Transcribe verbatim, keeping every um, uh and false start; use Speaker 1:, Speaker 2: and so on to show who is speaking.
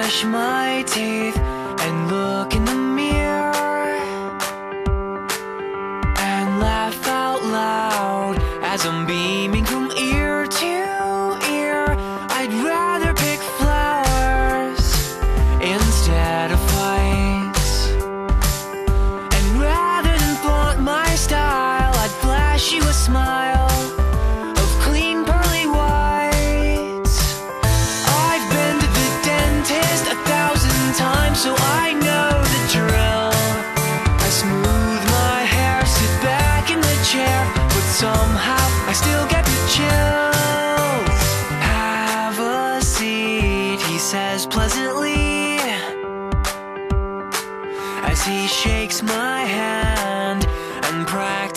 Speaker 1: brush my teeth and look in the mirror and laugh out loud as I'm beaming from ear to ear. I'd rather pick flowers instead of fights, and rather than flaunt my style, I'd flash you a smile of clean pearly whites. I've been to the dentist a thousand times, so I know the drill. I smooth my hair, sit back in the chair, but somehow I still get the chills. Have a seat, he says pleasantly, as he shakes my hand and practices